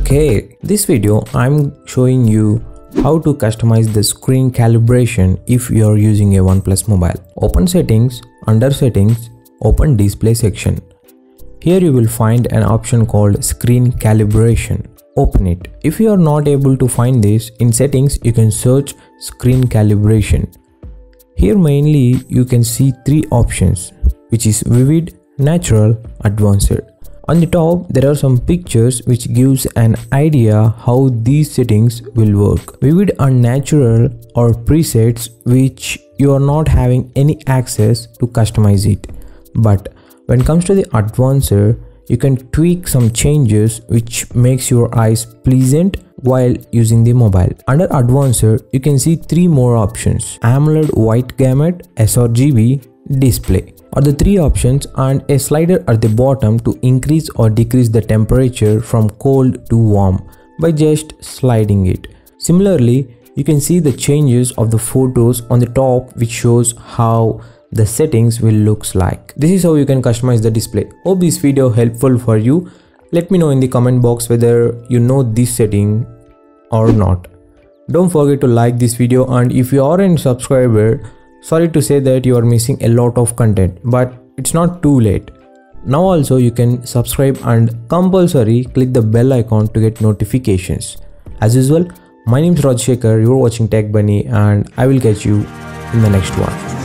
Okay, this video I'm showing you how to customize the screen calibration if you are using a OnePlus mobile. Open settings, under settings, open display section. Here you will find an option called screen calibration. Open it. If you are not able to find this, in settings you can search screen calibration. Here mainly you can see three options, which is vivid, natural, advanced. On the top there are some pictures which gives an idea how these settings will work. Vivid and natural are presets which you are not having any access to customize it. But when it comes to the advanced, you can tweak some changes which makes your eyes pleasant while using the mobile. Under advanced, you can see three more options: AMOLED white gamut, sRGB, display are the three options, and a slider at the bottom to increase or decrease the temperature from cold to warm by just sliding it. Similarly, you can see the changes of the photos on the top, which shows how the settings will looks like. This is how you can customize the display. Hope this video helpful for you. Let me know in the comment box whether you know this setting or not. Don't forget to like this video, and if you are a subscriber, sorry to say that you are missing a lot of content, but it's not too late. Now also you can subscribe and compulsory click the bell icon to get notifications. As usual, my name is Rajshekar, you're watching Tech Bunny, and I will catch you in the next one.